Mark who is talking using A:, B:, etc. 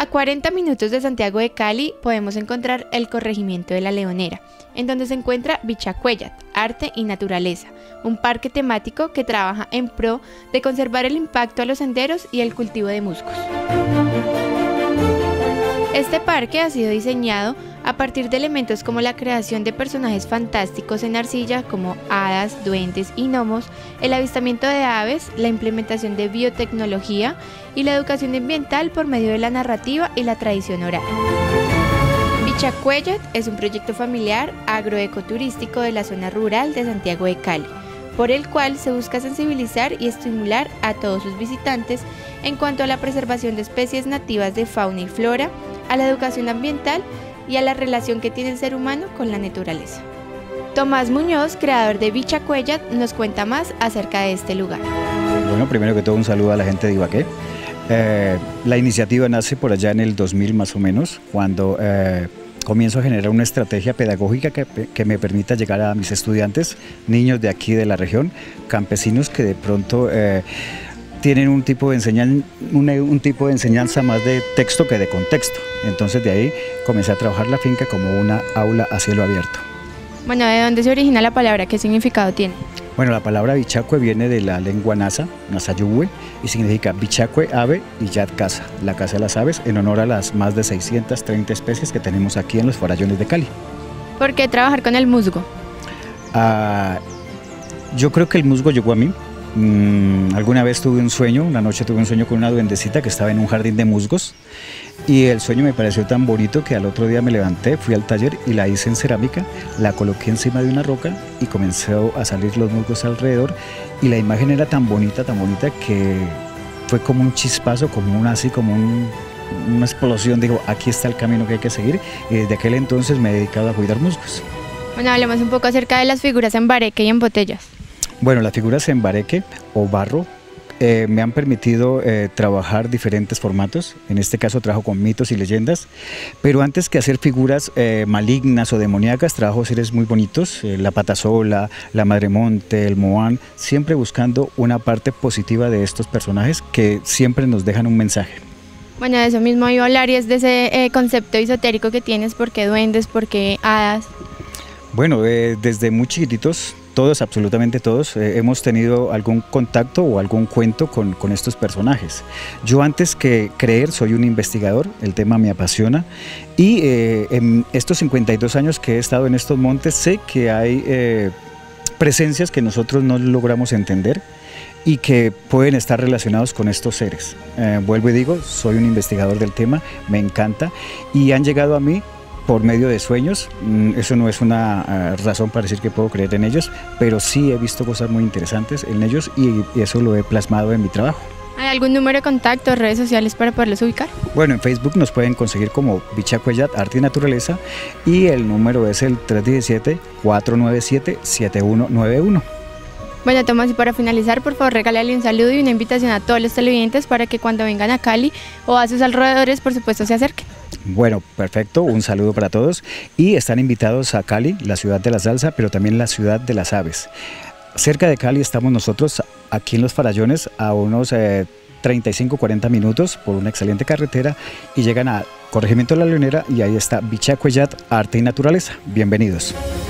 A: A 40 minutos de Santiago de Cali podemos encontrar el corregimiento de La Leonera, en donde se encuentra Bichacueyat, Arte y Naturaleza, un parque temático que trabaja en pro de conservar el impacto a los senderos y el cultivo de musgos. Este parque ha sido diseñado a partir de elementos como la creación de personajes fantásticos en arcilla como hadas, duendes y gnomos, el avistamiento de aves, la implementación de biotecnología y la educación ambiental por medio de la narrativa y la tradición oral. Bichacueyat es un proyecto familiar agroecoturístico de la zona rural de Santiago de Cali, por el cual se busca sensibilizar y estimular a todos sus visitantes en cuanto a la preservación de especies nativas de fauna y flora, a la educación ambiental y a la relación que tiene el ser humano con la naturaleza. Tomás Muñoz, creador de Bichacueyat, nos cuenta más acerca de este lugar.
B: Bueno, primero que todo un saludo a la gente de Ibagué. La iniciativa nace por allá en el 2000 más o menos, cuando comienzo a generar una estrategia pedagógica que me permita llegar a mis estudiantes, niños de aquí de la región, campesinos que de pronto tienen un tipo de enseñanza más de texto que de contexto. Entonces de ahí comencé a trabajar la finca como una aula a cielo abierto.
A: Bueno, ¿de dónde se origina la palabra? ¿Qué significado tiene?
B: Bueno, la palabra bichacue viene de la lengua nasa, nasayuhue, y significa bichacue, ave, y yat, casa, la casa de las aves, en honor a las más de 630 especies que tenemos aquí en los farallones de Cali.
A: ¿Por qué trabajar con el musgo?
B: Yo creo que el musgo llegó a mí. Alguna vez tuve un sueño, una noche tuve un sueño con una duendecita que estaba en un jardín de musgos y el sueño me pareció tan bonito que al otro día me levanté, fui al taller y la hice en cerámica, la coloqué encima de una roca y comenzó a salir los musgos alrededor y la imagen era tan bonita que fue como un chispazo, como una explosión. Digo, aquí está el camino que hay que seguir y desde aquel entonces me he dedicado a cuidar musgos.
A: Bueno, hablemos un poco acerca de las figuras en bareque y en botellas.
B: Bueno, las figuras en bareque o barro me han permitido trabajar diferentes formatos. En este caso trabajo con mitos y leyendas, pero antes que hacer figuras malignas o demoníacas, trabajo seres muy bonitos, la patasola, la madremonte, el moán, siempre buscando una parte positiva de estos personajes que siempre nos dejan un mensaje.
A: Bueno, de eso mismo iba a hablar y es de ese concepto esotérico que tienes, ¿por qué duendes, por qué hadas?
B: Bueno, desde muy chiquititos, todos, absolutamente todos, hemos tenido algún contacto o algún cuento con estos personajes. Yo antes que creer soy un investigador, el tema me apasiona y en estos 52 años que he estado en estos montes sé que hay presencias que nosotros no logramos entender y que pueden estar relacionados con estos seres. Vuelvo y digo, soy un investigador del tema, me encanta y han llegado a mí por medio de sueños. Eso no es una razón para decir que puedo creer en ellos, pero sí he visto cosas muy interesantes en ellos y eso lo he plasmado en mi trabajo.
A: ¿Hay algún número de contacto, redes sociales para poderlos ubicar?
B: Bueno, en Facebook nos pueden conseguir como Bichacueyat, Arte y Naturaleza y el número es el 317-497-7191.
A: Bueno, Tomás, y para finalizar, por favor, regálale un saludo y una invitación a todos los televidentes para que cuando vengan a Cali o a sus alrededores, por supuesto, se acerquen.
B: Bueno, perfecto, un saludo para todos y están invitados a Cali, la ciudad de la salsa, pero también la ciudad de las aves. Cerca de Cali estamos nosotros, aquí en los Farallones, a unos 35-40 minutos por una excelente carretera y llegan a Corregimiento de La Leonera y ahí está Bichacueyat, Arte y Naturaleza. Bienvenidos.